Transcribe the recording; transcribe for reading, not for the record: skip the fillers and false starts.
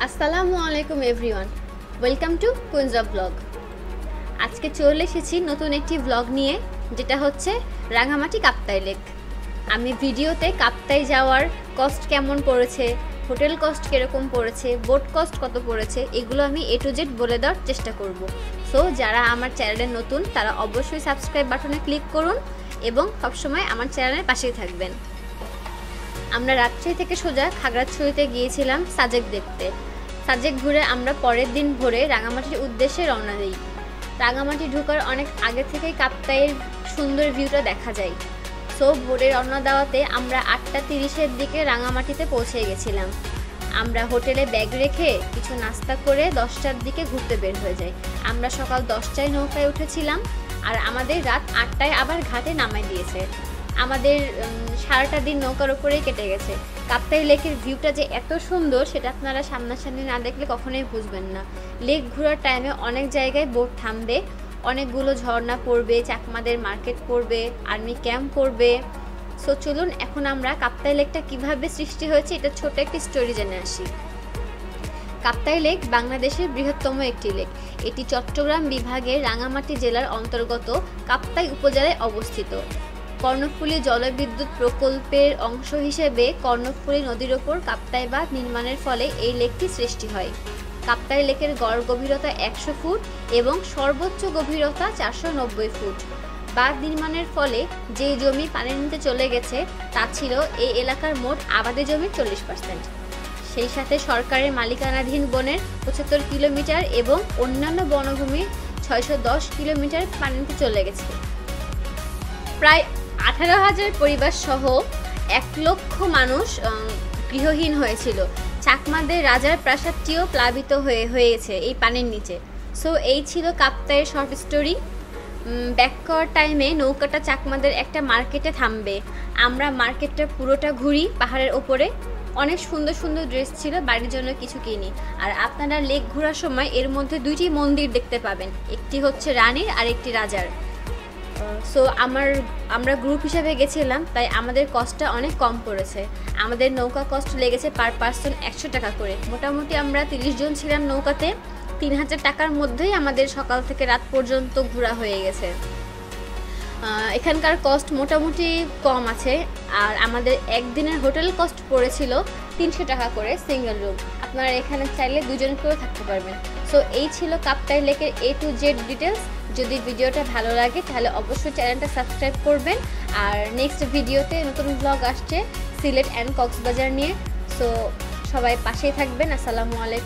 আসসালামু আলাইকুম everyone, welcome to queens blog. আজকে চলে এসেছি নতুন একটি ব্লগ নিয়ে, যেটা হচ্ছে রাঙামাটি কাপ্তাই লেক। আমি ভিডিওতে কাপ্তাই যাওয়ার কস্ট কেমন পড়েছে, হোটেল কস্ট কীরকম পড়েছে, বোট কস্ট কত পড়েছে, এগুলো আমি A to Z বলে দেওয়ার চেষ্টা করব। সো যারা আমার চ্যানেলে নতুন তারা অবশ্যই সাবস্ক্রাইব বাটনে ক্লিক করুন এবং সবসময় আমার চ্যানেলের পাশেই থাকবেন। আমরা রাত্রি থেকে সোজা খাগড়াছড়িতে গিয়েছিলাম সাজেক দেখতে। সাজেক ঘুরে আমরা পরের দিন ভোরে রাঙামাটির উদ্দেশ্যে রওনা দিই। রাঙামাটি ঢোকার অনেক আগে থেকেই কাপ্তাইয়ের সুন্দর ভিউটা দেখা যায়। সো ভোরে রওনা দেওয়াতে আমরা 8:30-এর দিকে রাঙামাটিতে পৌঁছে গেছিলাম। আমরা হোটেলে ব্যাগ রেখে কিছু নাস্তা করে 10টার দিকে ঘুরতে বের হয়ে যাই। আমরা সকাল 10টায় নৌকায় উঠেছিলাম আর আমাদের রাত 8টায় আবার ঘাটে নামাই দিয়েছে। আমাদের সারাটা দিন নৌকার উপরেই কেটে গেছে। কাপ্তাই লেকের ভিউটা যে এত সুন্দর সেটা আপনারা সামনাসামনি না দেখলে কখনোই বুঝবেন না। লেক ঘোরার টাইমে অনেক জায়গায় বোট থামবে, অনেকগুলো ঝর্ণা পড়বে, চাকমাদের মার্কেট পড়বে, আর্মি ক্যাম্প পড়বে। সো চলুন এখন আমরা কাপ্তাই লেকটা কিভাবে সৃষ্টি হয়েছে এটা ছোট একটি স্টোরি জেনে আসি। কাপ্তাই লেক বাংলাদেশের বৃহত্তম একটি লেক। এটি চট্টগ্রাম বিভাগের রাঙামাটি জেলার অন্তর্গত কাপ্তাই উপজেলায় অবস্থিত। কর্ণফুলী জলবিদ্যুৎ প্রকল্পের অংশ হিসেবে কর্ণফুলী নদীর ওপর কাপ্তাই বাঁধ নির্মাণের ফলে এই লেকটি সৃষ্টি হয়। কাপ্তাই লেকের গড় গভীরতা 100 ফুট এবং সর্বোচ্চ গভীরতা 490 ফুট। বাঁধ নির্মাণের ফলে যে জমি পানির নিচে চলে গেছে তা ছিল এই এলাকার মোট আবাদি জমির 40%। সেই সাথে সরকারের মালিকানাধীন বনের 75 কিলোমিটার এবং অন্যান্য বনভূমির 610 কিলোমিটার পানিতে চলে গেছে। প্রায় 18,000 পরিবার সহ 1 লক্ষ মানুষ গৃহহীন হয়েছিল। চাকমাদের রাজার প্রাসাদটিও প্লাবিত হয়েছে এই পানির নিচে। সো এই ছিল কাপ্তাইয়ের শর্ট স্টোরি। ব্যাক করার টাইমে নৌকাটা চাকমাদের একটা মার্কেটে থামবে। আমরা মার্কেটটা পুরোটা ঘুরি পাহাড়ের ওপরে। অনেক সুন্দর সুন্দর ড্রেস ছিল, বাড়ির জন্য কিছু কিনি। আর আপনারা লেক ঘোরার সময় এর মধ্যে 2টি মন্দির দেখতে পাবেন, একটি হচ্ছে রানীর আর একটি রাজার। সো আমরা গ্রুপ হিসাবে গেছিলাম, তাই আমাদের কস্টটা অনেক কম পড়েছে। আমাদের নৌকা কস্ট লেগেছে পার পার্সন 100 টাকা করে। মোটামুটি আমরা 30 জন ছিলাম নৌকাতে। 3000 টাকার মধ্যেই আমাদের সকাল থেকে রাত পর্যন্ত ঘোরা হয়ে গেছে। এখানকার কস্ট মোটামুটি কম আছে। আর আমাদের একদিনের হোটেল কস্ট পড়েছিল 300 টাকা করে সিঙ্গেল রুম। আপনারা এখানে চাইলে 2 জন করেও থাকতে পারবেন। সো এই ছিল কাপ্তাই লেকের A to Z ডিটেলস। যদি ভিডিওটা ভালো লাগে তাহলে অবশ্যই চ্যানেলটা সাবস্ক্রাইব করবেন। আর নেক্সট ভিডিওতে নতুন ব্লগ আসছে সিলেট অ্যান্ড কক্সবাজার নিয়ে। সো সবাই পাশেই থাকবেন। আসসালামু আলাইকুম।